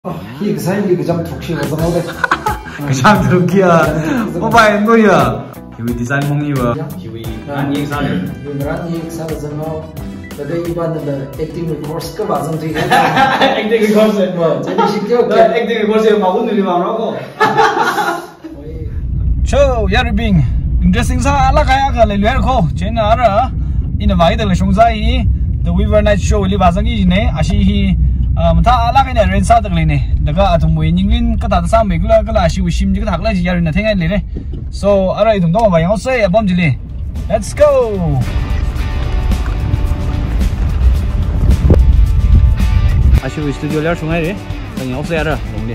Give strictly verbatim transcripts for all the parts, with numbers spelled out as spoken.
이 사이리 그장 독시 와서 나오대. 그장 독기야. 뭐봐 뭐야. hiwi design 몽이와 hiwi 아니 사를. 유나니 사르잖아. 근데 이번에 액팅 코र्स 그 과정 중에 액팅 코र्स 뭐 제일 쉽죠. 액팅 코र्스에 막 오늘이 많라고. 저 여러분 interesting 사 알아가야 갈 레르코 제나라 इन वाइदल शोंजाई द वीवर नाइट शो लि बाजंगी ने आशी मथा आला के रेन सा तक लेने लगा अतम वे निंगिन कता सा मेगुला कला आशी विशिम जिग थाकला जि यारिन थेंगाइ लेरे सो अरे तुम दो बाय से अबम जिले लेट्स गो आशी स्टूडियो लेर सुंगाइ रे तंग ऑफ से यार लोंगे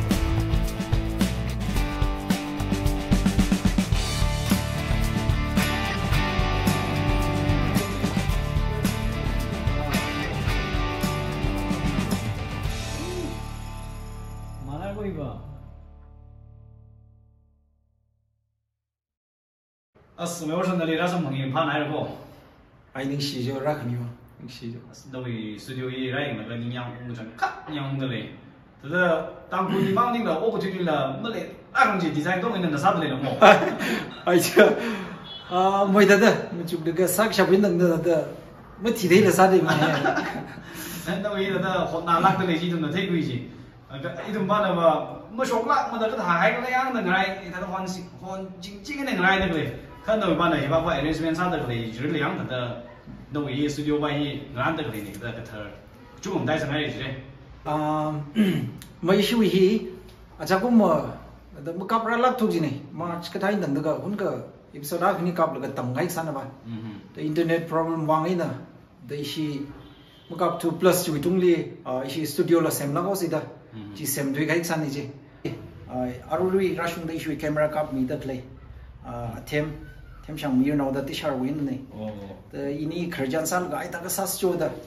अस मैं वर्षन दले रासम मंगी फान आइरको आई निं सिजो राखनियो निं सिजो अस दवि स्टूडियो इ राइङ लगा नियां उजन खा नियां दले तदा तांगु नि मांग निंग ओपोर्चुनिटी ला मले आगं जे डिजाइन तो नन साब ले नमो आई छ आ मोइदा द मुचुक दग साक शाबिन नंग द म थिदै ल सादे म नन दवि द होना लाक दले जि तुम थै गुइ जि इदुम बाना बा म शोकला म द क हाइ क यां न ग्राइ इदा होन सि होन जिंग जिंग ने ग्राइ दले看到一般的一般外 arrangement 啥的嘞，就是那样的，那我也 studio 外一难得嘞那个个他，就我们带上来的。 啊，没修一，啊，这个么，那么搞不了拉土子呢，嘛，这个他能那个，那个，有时候那个你搞不了个灯海啥的吧，嗯嗯，的 internet problem 忘了呢，的一些，么搞 two plus 就中里，啊，一些 studio 了 sem 那个是的，就 sem 对海啥的啫，啊，阿鲁瑞拉兄的一些 camera 搞米的嘞，啊 ，tem tem shang mir no da tishar win ne oh the ini kharjan sal ga ita ka sas cho da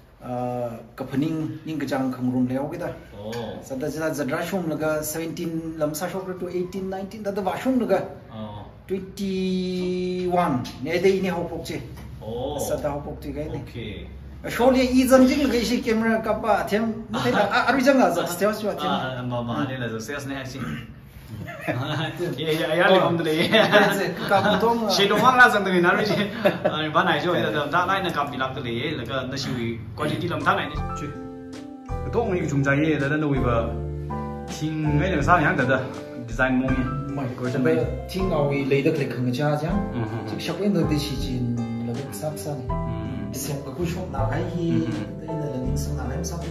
ka phaning ning gajang khangrum leo ge da oh sada jada zadra shom laga seventeen lamsa shok to eighteen nineteen da da washum laga oh twenty-one ne de ini hopok che oh sada hopok ti gai ne okay sholi i jang jing ga shi camera ka pa them ne da ari jang ga za sales cho them ah ma ma ne la sales ne si ये यार ले हम तो ले शेडो मांग रहा संग तो ना रुचि बनाए जो इधर दा लाइन ना काम बिलाक तो ले ये लगा नशिवी क्वालिटी लम था नहीं तो उन्हीं की चुंजा ये इधर ना विबा थिंग में ना साथ यहाँ इधर डिजाइन मोंगी माय गॉड जब थिंग आवी ले दक ले खंग जा जा जिक शॉप इन द डिसीजन लग साफ सा सेम का कुछ ना है ही इन द लिंक संग ना है सब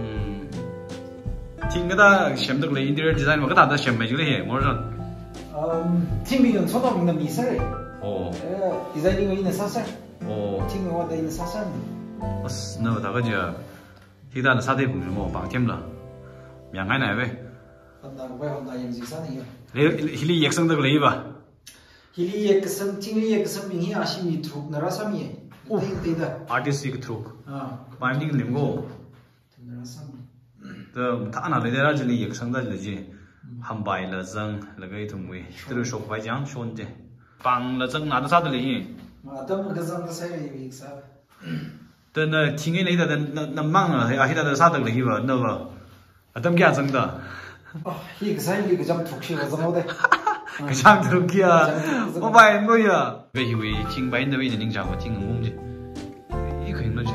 팅가다 셴득 레 인테리어 디자인 뭐가 다다 셴 매지래 해 뭐라 음 팅비는 소다 먹는 미사래 오 디자이닝 있는 사사 오 팅은 와다 있는 사사 어스 너 다가지 히다는 사대 공주 뭐 방템라 명하이 나베 한다 왜 한다 영지 사네요 힐리 액성득 레이바 힐리 액성 팅리 액성 빙히 아시미 트룩 나라사미에 데이다 아티스틱 트룩 아 마임닝 님고 나라사미 तो था ना ले दे रहा जल्दी एक संग दा लजे हम बाय ल जंग लगे तुम वे तेरे शौक बाय जान शोन जे पांग ल जंग ना दा सा ले ही मातम के जंग दा से एक सा तो न थिंगे नहीं दा न मंग आ ही दा दा सा दा ले ही बा न बा अतम क्या जंग दा ओ ही के साइ के जंग ठोक छि व जंग दे के जंग ठोक किया ओ बाय नो या वे ही वे थिंग बाय न वे निंग जा व थिंग ngum जे ई खै न जे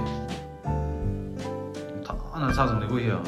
था ना सा जंग ले को या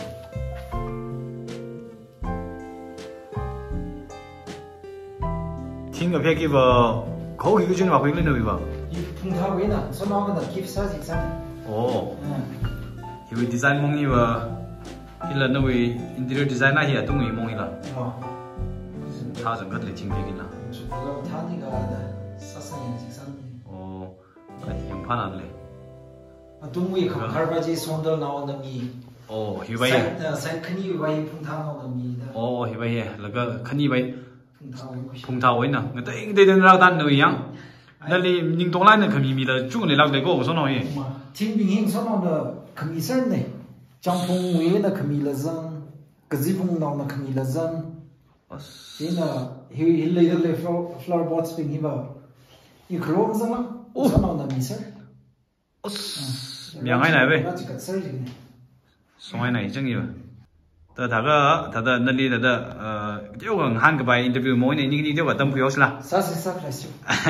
팅가 패기 봐 거기 그 중에 막고 있는 봐 이 풍타고 있나 선호하거나 깁사지 사 오 이 디자인 몽이 봐 힐라 너위 인테리어 디자이너 히야 동이 몽이라 어 다정 것들 팅 패기나 그거 타니가 사상이 직상이 어 영판안래 아 동이 카르바지 손들 나오는 미오 히바이 사이 크니 바이 풍타 나오는 미다 오 히바이 라가 크니 바이 풍타 오이나 근데 이게 되는 단 너이양 날리 닝동라는 금이미다 죽은 일 나게 고 소노이 팀빙행 소노는 금이설네 장풍 위에나 금이라전 그지풍 나오나 금이라전 이나 힐레이들레 플라워 보츠 빙히바 이 그로음잖아 소노나 미설 명하이 나베 송하이 나 이정이요 的他个他的那里的的呃，有个汉个白 interview 模拟你你就把灯不要是啦。 啥是啥开始？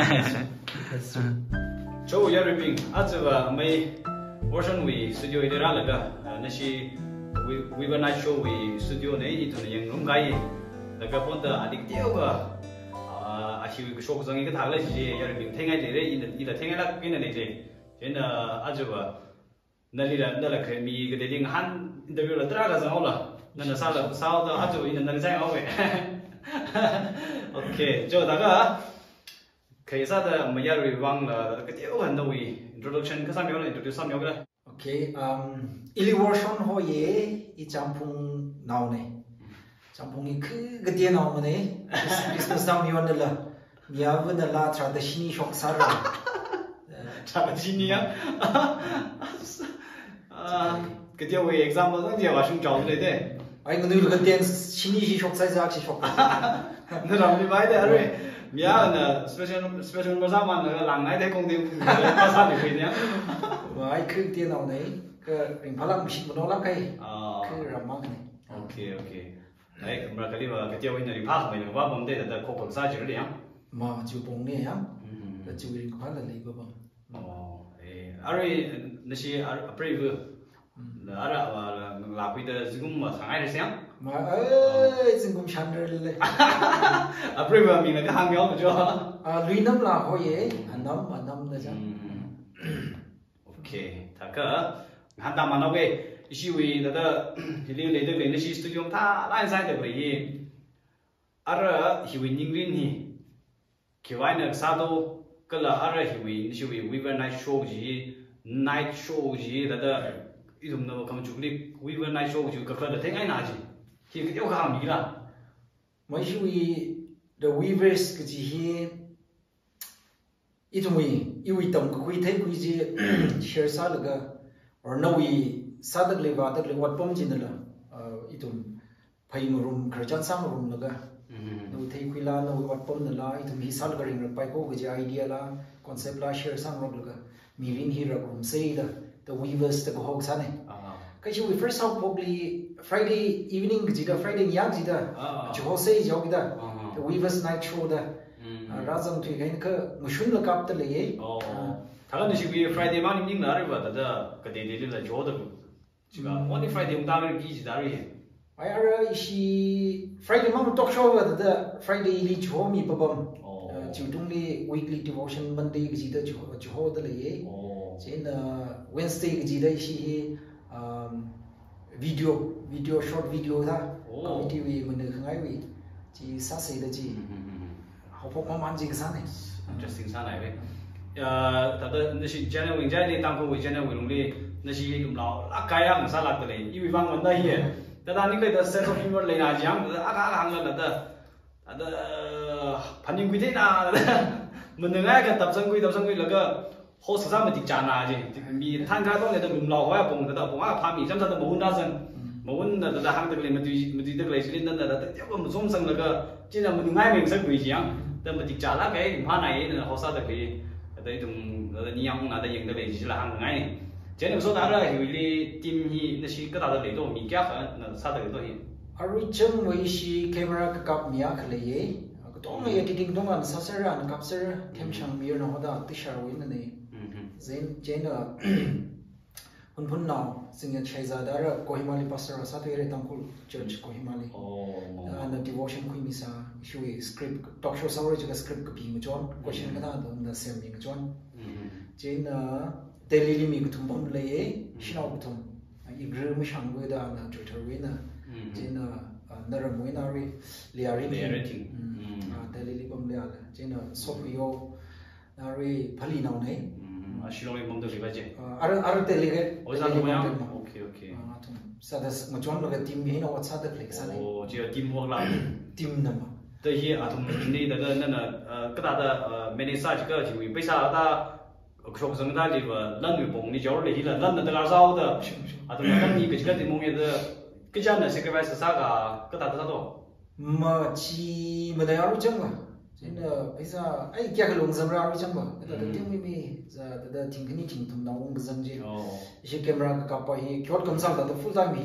就要人民啊，这个没我身为 studio 的那个呃那些 we we were not sure we studio 呢一种人弄开，那个本的啊的第二个啊啊是一个说上一个他了是要人民听爱的嘞，一的一的听爱了跟着那些，真的啊这个那里了那了可以个的领汉 interview 了第二个是好了。那那啥了，啥的阿祖，那那在好呗。OK， 就大家，可以啥的，没要遗忘了，个第二很多位 introduction 个三秒了 ，introduce 三秒个了。 OK， 嗯，一里我说好耶，一张碰闹呢，张碰一去个电脑么呢，business 三秒的了，你要问的啦，查的心理学啥的， 查的心理啊，啊，个第二位 example 那就话想找出来的。 哎，我那个电心理学才是阿去学。 那让你买的啊？对，米亚那 special special 个啥嘛？那个人来的工地，那啥就可以呢。 我爱去电脑呢，个平拍了不是不弄了开， 啊， 去让忙呢。 OK OK， 哎，我们这里话个钓鱼那里拍什么？我我们这在 coco 啥就是这样。 嘛就帮你呀，嗯，就人拍了那个吧。 哦，哎，阿瑞那些阿阿 brave。那阿拉话拉回的这个么上海的乡， 嘛哎，真够强的嘞！ 啊，不是说明那个hàng苗不就？ 啊，绿能拉可以，很能很能的这样。 嗯 ，OK， 他个看到嘛那个，一些为那个，这里来的那些 studio 他哪在的嘞？阿拉是为宁人呢，去外那啥都，个了阿拉是为是为 we were night show 的 night show 的那个。一种那个他们主力 we were night show 就个个的听爱哪去，去个有个行迷啦。 没是为 the weavers 个这些，一种为因为当个会睇佢只 share 啥那个，而那为啥得嚟话得嚟我帮进的了，呃一种配么 room 可能啥么 room 那个，那为睇佢啦，那为我帮的啦，一种he 啥那个人了，拜过个只 idea 啦 ，concept 啦 share 啥么那个，米林 he 那个 room say 的。The weavers the go sana. Kasi we first saw probably Friday evening jida Friday yang jida. Jo say jo jida. The weavers night show da. Razam tu kain ka mushun la kap ta le ye. Oh. Thaga ni shi Friday ma ning na re ba da da ka de de la jo da. Chiga only Friday um da re ki jida re. Ai ara ishi Friday ma talk show da da Friday li jo mi babam. Chudung li weekly devotion Monday jida jo jo da le ye. Trên Wednesday cái gì đây thì video video short video thôi, công ty vì mình được không ai vì chỉ sát sấy đó chỉ học học mong mong gì cái sao này, interesting sao này vậy, thật ra nó chỉ channel mình chạy đi tăng cường với channel mình đi, nó chỉ cũng là ác cái ăn sao lạc cái này, vì vang vấn đề gì, thật ra những cái đó sense of humor này là gì không, ác ác hàng là thật ra, thật ra phản ứng quy thế nào, mình đừng ai cái tập sang quy tập sang quy là cái好实在么的家那些，米摊开东西都弄老坏崩的，到崩啊怕米上他都没问大声，没问的，在行这个里面对没对这个类似的那那那，要不么总生那个，既然没爱民生规矩啊，但么的家那个怕那些那好啥都可以，那一种那你养那的用的类似啦，行爱呢，这你说那个有的点起那些各大的雷多米家很那啥的雷多些。 而正为是 camera 个夹米啊可以耶，个东西一定东啊，啥事啊，那夹事 cam 上米儿那好的，对下位那呢。Zen jena hun hun now singing Shahzada Kohimali pastor Satwere Tangkul Church Kohimali. Oh. And the devotion kui misa shui script talk show sawre juga script ke ping jon question kana do na sem ming jon. Jena daily li mi kutum bom le shinau kutum. Igre mi shangwe da na Twitter we na. Jena naram we na re liari liari. Ah daily li bom le ala. Jena sopio na re phali nau nei. 아, 실험이 몸도 리바지. 아, 아르 아르 때리게. 어디서 뭐야? 오케이, 오케이. 아, 좀 사다스 뭐 좋은 거가 팀 해나 와차다 플렉사네. 오, 저 팀워크 라. 팀 넘어. 这些啊，从你那个那那呃各大的呃每年啥几个就为为啥的学生他这个人为帮你教来了，人那这个少的，啊，从那你个这个的梦也是，个家呢是个外是啥个各大的啥多？ 嘛，其没得要讲了。真的，为啥？哎，家个龙什么样讲吧？那个听妹妹，这这这听肯定听通那我们个人家，一些 camera 个搞把一，叫跟上的都负担米的，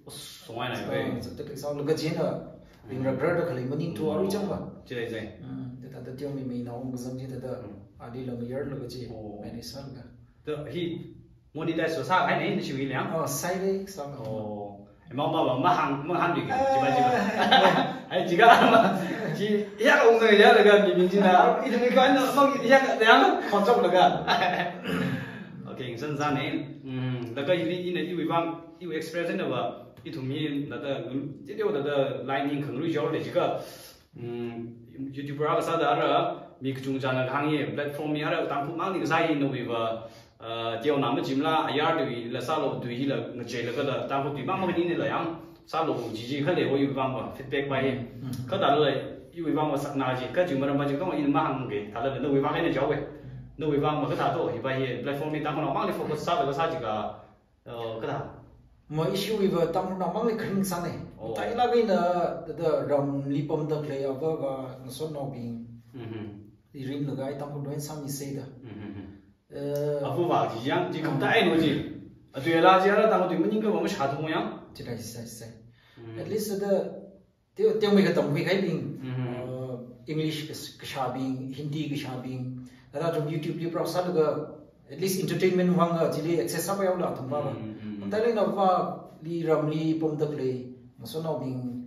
สมัยไหนเว้ยจะก็sao lực chiến rồi mình rất rất là mình nhìn thua rồi chứ mà chứ đây gì thế ta tự tiêu mình mình nào cũng giống như thế đó à đi làm year lực chiến mình đi sao cả đó hi muốn đi đây số sao hay này chịu gì lắm ờ sai đấy sao ồ mà mà mà hàng mà hàng gì chỉ bao nhiêu hay chỉ cái mà chỉ hết ông người đó là gần mình chỉ là ít người coi nó không hết đấy còn trong là gần ok dân gian nàyแล้วก็อีนี่อีวิวังอีวิ express เนี่ยว่าอีถุงมีนั่นแต่ที่เดียวนั่นแต่ lining ของรู้จักเลยจีก็YouTuber ก็สัตว์อะไรมีกลุ่มจานทางนี้ platform มีอะไรต่างผู้มั่งนี่ก็ใช้โน้ตวิว่าเดียวน้ำมันจิ้มละอายาร์ดูแล้วซาโลดูอีละเงยเจแล้วก็ต่างผู้ที่มั่งมันนี่เลยยังซาโลจีจีเขาเลยว่าอีวิวังว่า feedback ไปเขาแต่เลยอีวิวังว่าสักนาจีก็จึงมันมาจึงก็ว่าอีมั่งเกยถ้าเลยโน้ตวิวังให้เนี่ยจ้าเว้ยโน้ตวิวังมันก็ถ้าโตอีไปเห็น platform นี้ต่างคนมั่งเลยโฟกัสซาแล้วก็ซาจีก็ก็ถ้า mà issue với vợ tăng nó mang lại khinh sang này, tại là cái đó đó ram lipom đó play ở vợ và nó số nó bình, thì riêng là cái tăng cũng đối sang như thế đó. à phụ vợ chỉ rằng chỉ không tại nó gì, à tuy là chỉ là tăng cũng những cái mà mình trả thù nhau, chỉ là sai sai, at least đó tiêu tiêu mấy cái tổng mấy cái bình, English cái sao bình, Hindi cái sao bình, là trong YouTube đi browse sao được, at least entertainment hoang ở chỉ là access sao bao là thằng vào. tại lên nó vào đi ram đi bom tập lì một số nào mình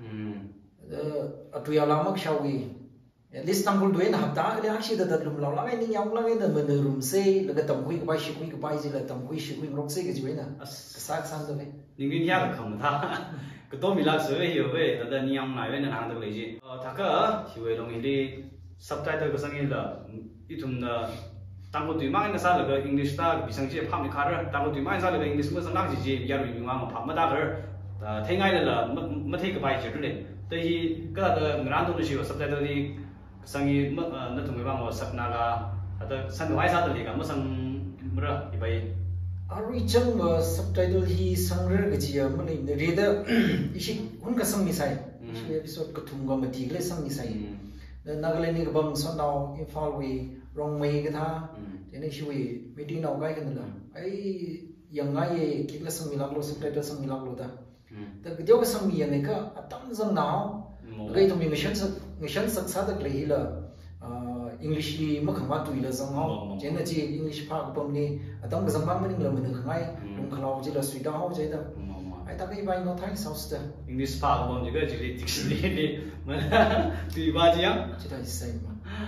ở tùy làm mắc sau gì list tăng quân đuổi là hợp tác cái ác sĩ thật lùm lão lắm anh nhau lắm cái là mình lùm xe là cái tổng quy cái bài sĩ quy cái bài gì là tổng quy sĩ quy rock xe cái gì vậy nè sát sang thôi nhưng cái nhát là không tha cái tôi mình làm sửa hiểu về thật là nhau này với hàng tập lì gì thằng cái hiểu về đồng ý đi subtitle cái sang là ít thùng là tăng quân tùy mang cái sao là cái English ta bị sang chế phạm đi khá rồi tăng quân tùy mang sao là cái English mới sang năng gì gì giờ rồi mình mang một phạm mất ta rồi thấy ngay là mất mất thấy cái bài chữ này tại vì cái là người ăn tôi chỉ có subtitle đi sang như mất nó thùng mang một sắp naga là sang cái bài sao thì cả mất sang mất rồi thì vậy à rồi chẳng mà subtitle thì sang rồi cái gì mà này reader ý hun cái sang như sai episode cái thùng gom thì cái sang như sai Nagaland ni kabang son now Imphal we wrong way cái tha thế nên chui meeting nào cái cái nữa ấy yang ngay kỹ là sang milak lo subtitle sang milak lo ta ta cái điều cái sang mi này cái atam zang nào cái thông mình mission mission sắc sắc được lấy là English đi mất khẳng quan tùy là zang nào thế nên chỉ English pha cái bom ni atam cái zang bang mình là mình được ngay đúng khẩu chỉ là suy đau thế đó ai ta cái bài nó thấy sao thế English pha cái bom chỉ cái chỉ là dictionary đi mà tùy ba gì á chỉ là sai mà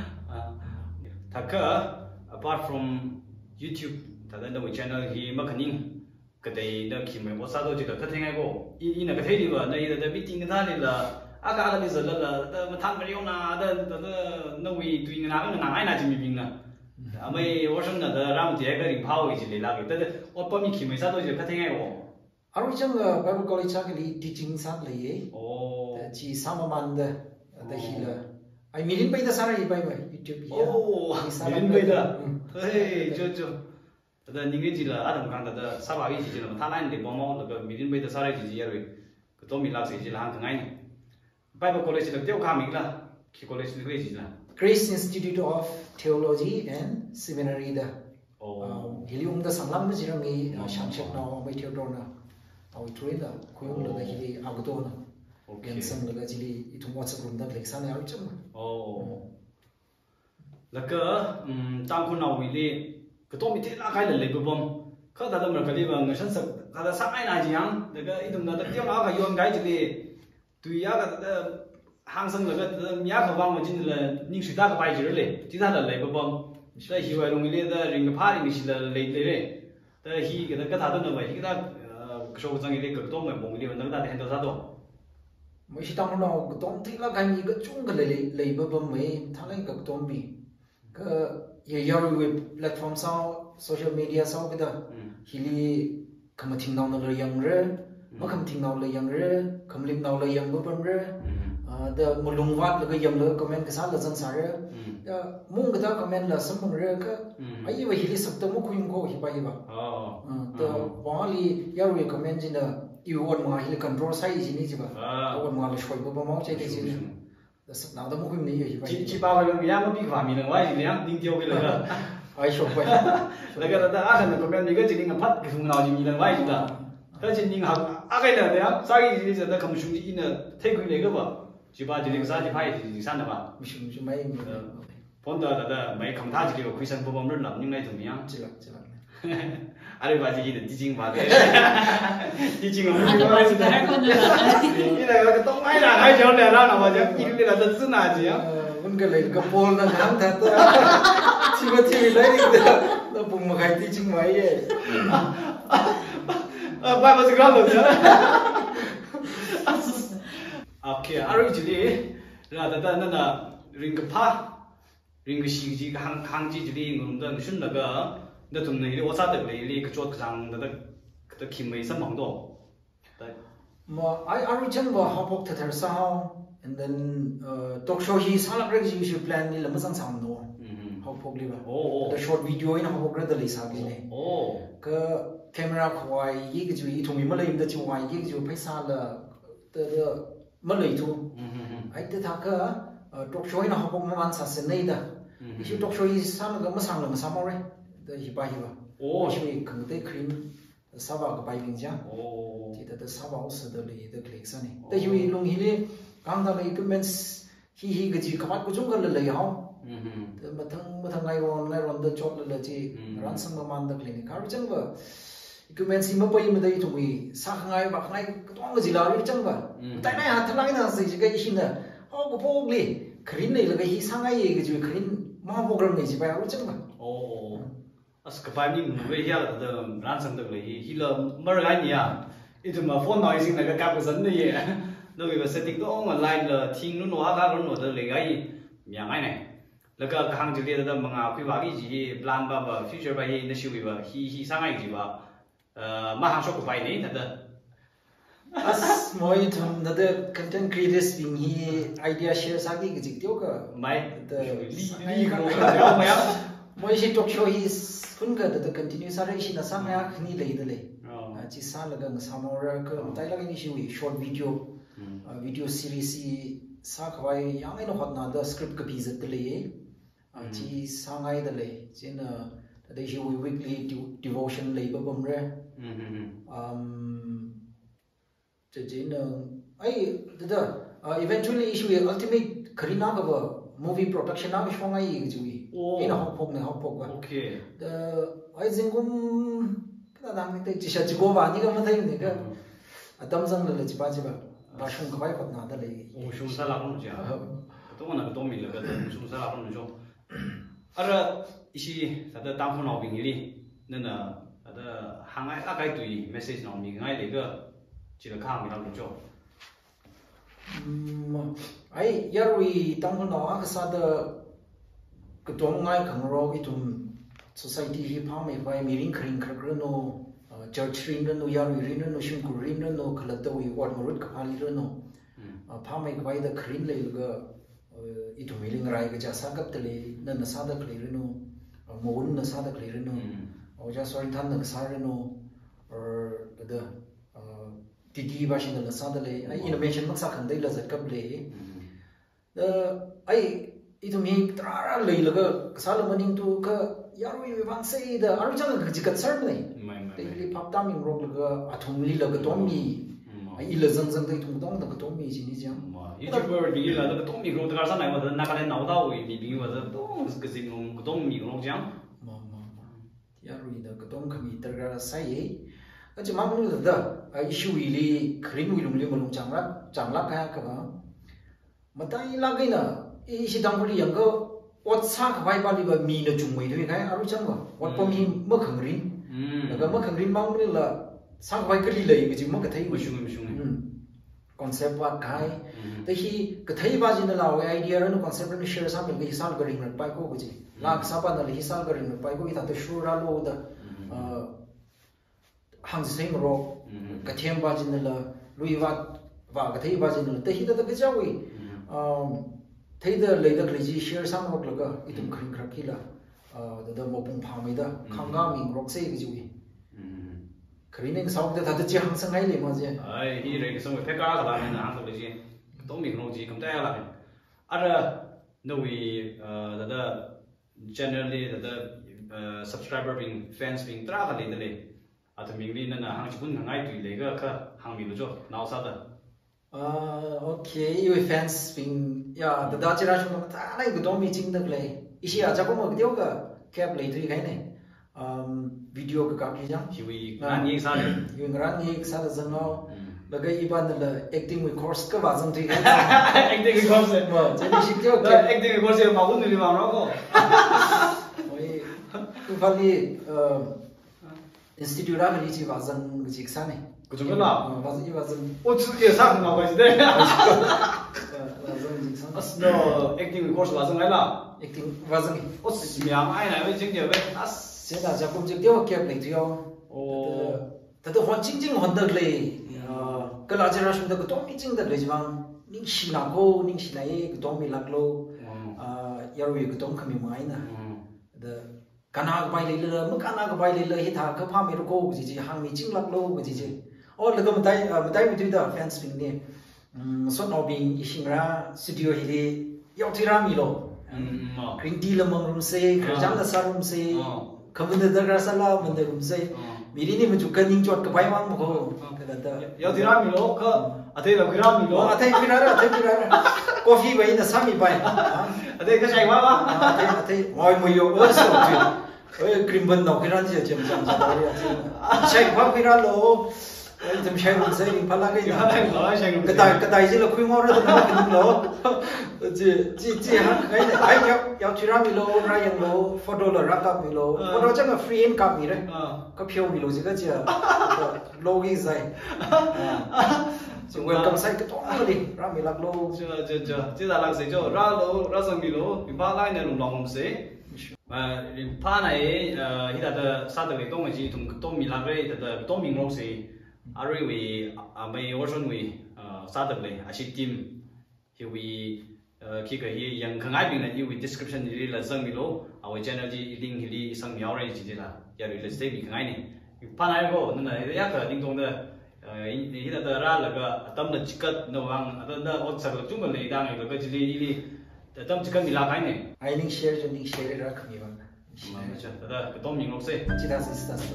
thật cái apart from YouTube thật ra đâu channel thì mà khẳng định cái đấy nó khi mà bớt sao đâu chỉ là cái thế này cô in là cái thế đi mà đây là meeting cái thằng này là à cái là bây giờ là là mà tham video na đó đó nó vì tùy người nào người nào ai nào chỉ mình là à mấy ở trong là làm gì cái điểm phao gì là cái đó ở bên mình khi mà sao đâu chỉ là cái thế này cô à rồi chẳng là Bible College chắc cái teaching sát lấy ấy oh chỉ sao mà man đó đây là ai mirin bây giờ sao lại bây vậy YouTube oh mirin bây giờ hey chưa chưa thật ra những cái gì là Adam Khan thật ra sao bảo cái gì là thằng anh để bỏ máu là cái mirin bây giờ sao lại gì gì rồi cái tôi mình làm gì là hàng thằng anh Bible College là tiêu khám mình là khi college là cái gì là Grace Institute of Theology and Seminary đó oh helium đó sang lắm mới chỉ là người sáng chế nào mấy theo đó nào ao trôi đó khuyên là cái gì ao đó nào Gen sang là cái gì ít một WhatsApp group đó lịch sang nào chứ mà oh là cái tăng con nào vậy cái tôi mình thấy là cái là lấy bomเขาแต่ละมันก็ดีว่าเงินฉันสักแต่สักไอ้นายจียังแต่ก็อีตรงนั้นแต่เที่ยวเราก็โยนไกลจีเลยตุยยาก็แต่ห้างสังเลยก็มียาเขาวางมาจีนเลยนิ่งสุดท้ายก็ไปจีเลยจีท่าเลยบอมแต่หิวไอ้ตรงนี้แต่ริงกับพาริงสิเลยเลยเลยแต่ฮีก็แต่ก็ท่าตัวนั้นไปฮีก็ท่ากระโชกจังเลยก็ต้องเหมือนบงเลยมันต้องแต่เห็นตัวซะตัวไม่ใช่ต้องเราก็ต้องที่ละกันมีก็จุ่งกันเลยเลยบอมไม่ท่าเล่นก็ต้องมีก็อย่าอยู่ในแพลตฟอร์มซ้อ social media ซ้อก็ได้ฮิลีคำทิ้งเราเลยยังเร่เมื่อคำทิ้งเราเลยยังเร่คำลิบเราเลยยังบ่เป็นเร่เดี๋ยวมาลงวัดแล้วก็ยังเลยคอมเมนต์ก็สารละจังสารเร่เดี๋ยวมุ่งก็ได้คอมเมนต์ละสมมุติเร่ก็ไอ้ยี่ว่าฮิลีสักตัวมุ่งคุยมุ่งโคฮิบายบ่เดี๋ยววันนี้ยาวเลยคอมเมนต์จีน่ะอีวันมาฮิลีคอนโทรลใส่จีนี่จีบ่วันมาเลยช่วยบ่บ่มองใจได้จีนี่แต่สักหน้าต้องมุ่งคุยนี่ฮิบายจีจีป้าไปยังมียังไม่มีความมีหนึ่งไว้จีเนี่ยดิ้งเดียวกันเลยก็ไอ้ชมไปแล้วก็แต่อาจจะคอมเมนต์มีก็จีนี่กับพัดกับทุ่งนาจีมีหนึ่งไว้จีน่ะ他今年好阿个了的呀，啥个意思？那他们兄弟呢，退回来个吧，就把这个啥就拍就散了吧。 没兄弟没没。 碰到那个没看他这个亏损不帮人了，你来怎么样？ 知了知了。 阿里巴巴这个地精吧的，地精我们这个是还可能了。 你那个东海南海椒来了，那么就一个那个指哪去啊？ 问个那个波那看他的，去个去来的，那不么还地精没耶？ 啊，爸爸是干了的。OK， 阿瑞这里，然后那那那人个怕，人个西西航航机这里我们的选那个。那从那里我查得来，里个做上那个那个金美什么多，对。 嘛，I I remember how book that somehow, and then uh talk show he salah reg you plan ni lamang sang no. Hmm. How book liba. Oh. The short video in how book red the sa gine. Oh. Ka camera khwai yi ge ju yi thumi malai im da chu wai yi ge ju paisa la the the malai tu. Hmm. Ai te tha ka talk show in how book man sa se nei da. Isu talk show yi salah ga masang la masama re. The hiba hiba. Oh, she can take cream, the Sava by Binja. Oh, the Sava also the the clicks on it. The Hui Long Hilly, Ganga equipments, he he gets you come out with Jungle lay how. The Matang Matangai on on the chocolate, ransom among the clinic. Our jungle equipments in Mopay Day to me, Sakai, Bakai, Tongazilla, Jungle. Then I had to line us the education. Oh, probably. Crine, like he sang I get you clean. Mahogram is by our jungle. Oh. As kapal ni mungkin ya ada ransom tu lagi, hila mereka ni ya, itu mah phone noise ni agak kapusan ni ya, lalu kita setting tu online lah, ting nu nuah kan nu ada lagi, yang mana, lalu kahang jadi ada mengakui bagi jadi plan apa future bagi nasi apa, hi hi sangat jiwa, mahang sok kapal ni ada. As moi thum ada content creators bing hi idea share sagi kecik tiok ke? Mai, the li li kan orang mai. Moi si talk show is pun ke the continue sare si na sang ya ni lei de lei. Ci sa la gang samora ke tai la ni si short video video series si sa khwai yang ai no hot na the script ke bi zat de lei. Ci sangai de lei. Chin the si weekly devotion lei ba bam re. Um the jin ai the eventually issue ultimate karina ga movie production na shong ai ji in a hop ne hop ga okay the ai jingum kada dang te ji sha ji go ba ni ga ma thai ni ga atam jang le ji ba ji ba ba shong ga bai pat na da le o shong sa la nu ja to ma na to mi le ga shong sa la nu jo ara isi sa da dang fu no bing li na na da hang ai a kai tui message no mi ngai le ga ji le khang mi la lu jo ai yarui tang fu no a ka sa da cái tuồng ngay khang ro cái tuồng society hi phang mai bai miring khring khar khar no church rin no yar rin no shim kur rin no khala to wi wat marut ka phali no phang mai bai da khrin le ga i tu miling rai ga sa gap tele na na sa da khli rin no mon na sa da khli rin no o ja sorry than na sa rin no or da titi ba shin na sa da le ai innovation mak sa khang dai la zat kap le da ai itu mi trara lei laga sala maning tu ka yaru yu bang sei da aru jang ga jikat sar nei te li pap ta ming rok laga athum li laga tom mi ai ila zang zang dai tum dong da ka tom mi ji ni jang youtuber bi la da tom mi ro da sa nai wa da na ka le nau da wi bi bi wa da dong ga jing ngom tom mi ro jang ma ma ma yaru da ka tom ka mi tar ga sai ye a ji ma mu da da issue li khrin wi lum li malum chang la chang la ka ka ba matai la gai na I si dang buli yang ko wat sa ka bai ba li ba mi na chung mai de kai aru chang ba wat pom hi ma khang rin la ga ma khang rin mang ni la sa ka bai ka li lai ga ji ma ka thai ma shung ma shung concept wa kai te hi ka thai ba ji na la wa idea ran concept ran share sa mi ga hisal ga ring ran pai ko ga ji la sa pa na li hisal ga ring ran pai ko i ta te shu ra lo da hang sei ro ka them ba ji na la lui wa wa ka thai ba ji na te hi da ga ja wi thấy được lấy được lấy gì share sang hoặc là cái itum khring khrak kila đó đó một bông phàm ấy đó khang ga mình rock say cái gì khring nên sau đó thật chỉ hàng sang ngay liền mà gì ai đi rồi cái xong rồi phải cả là mình hàng được gì tối mình không gì không tay lại ở đâu vì đó đó generally đó đó subscriber being fans being tra cái này đấy à thì mình đi nên là hàng chục năm ngày tùy lấy cái cái hàng mình cho nào sao đó Uh, okay, you fans being yeah, the Dutch generation of ta này cũng meeting được lấy. Ý là chắc có một điều cái kẹp lấy thứ cái này. Um, video cái cái gì thì vì anh nghĩ sao đấy yung ran nghĩ sao là dân nào là cái iban là acting with course cái vào dân thứ cái acting with course mà chỉ đi ship điều cái acting with course mà cũng đi vào nó không ôi cái phần đi institute ra cái gì vào dân cái gì sao này cái chỗ nào vào dân vào dân ôi chứ cái sao mà cái gì đấy vào dân gì sao nó acting with course vào dân ấy là acting vào dân ôi miếng ai này mới chính nhiều vậy sẽ là cho công chức điều kẹp lấy theo ồ แต่ตัวคนจริงๆคนเด็กเลยก็เราจะรู้สึกว่าตัวมีจริงเด็กเลยจีบังนิ่งชินาโก้นิ่งชินาเอก็ตัวมีหลักโลยารุยก็ตัวขมิ้นไม้นะแต่การหาไปเลยเลยเมื่อการหาไปเลยเลยที่ทางเขาพามีโรโก้จีจีหางมีจริงหลักโลจีจีโอ้แล้วก็มันได้มันได้ไม่ถึงแต่แฟนสปริงเนี่ยส่วนเอาบิงอีชิงราสตูดิโอที่ยาวที่รามีโลกริงดีละมังรุมเซ่กระจังละสารุมเซ่ขมันเดินกระสันละมันเดินรุมเซ่미리 님은 좀 근닝 좀 그바이 막 먹고 그랬다. 여디라 밀로 그 아테이 그라 밀로 아테이 그라라 아테이 그라라. 커피 왜 있나 삼이 바이. 아테이 그 차이 와봐. 아테이 아테이 어이 뭐요 어디서 어이 그림 번노 그런지 좀 좀 말이야. 차이 와 그라로 좀 차이 좀 세이 팔라게. 그다 그다 이제 로 쿠잉어로 좀 먹는 지지지한 cái này ai kéo kéo chỉ ra milo ra yang lo photo là ra cặp milo photo chắc là free in cặp gì đấy có phiếu milo gì cái gì logi gì chúng welcome sai cái đó đi ra milo lo chưa chưa chưa chưa là làm gì cho ra lo ra sang milo mình ba lại này lùng lòng không xế mà pha này hiện tại sao từ cái tôm gì thùng tôm mì lạc đây từ tôm mì ngô xí à rồi vì à mấy version vì sao từ này à chỉ tìm hiểu vì khi cái gì yang khang ai bình là yêu description gì là sang milo, our channel gì link gì sang miao rồi gì là, giờ rồi stay bị khang ai này, pan ai có nên là cái cái link trong đó, hiện tại ra là cái tâm là chỉ cần nó vang, đó đó ở sau chúng mình lấy đang cái cái gì gì, tâm chỉ cần mình làm cái này, ai link share cho link share ra không nhiều, mà chứ, đó đó cái tâm mình lúc sẽ, chỉ là chỉ là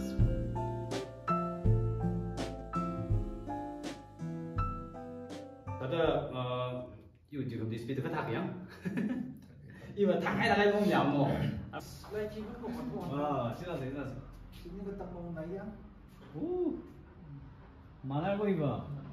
đó đó yêu thì không đi speed cái thằng nhá, nhưng mà thằng hay là cái không nhầm mà, lại chỉ có một con, ờ, chứ là thế là, chỉ những cái tấm lòng này á, mà lại có gì vậy?